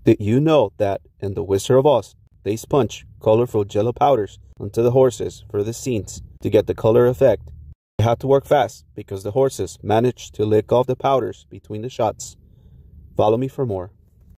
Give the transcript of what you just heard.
Did you know that in The Wizard of Oz, they sponge colorful jello powders onto the horses for the scenes to get the color effect? They had to work fast because the horses managed to lick off the powders between the shots. Follow me for more.